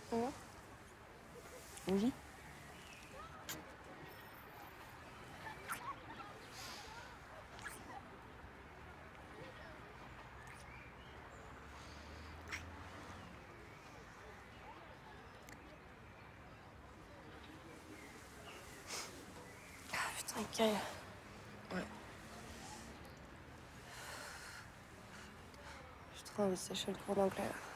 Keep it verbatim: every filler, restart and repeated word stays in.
Mmh. Oui. Ah putain, Kyle. Ouais. J'ai trop envie de sécher le cours d'anglais là.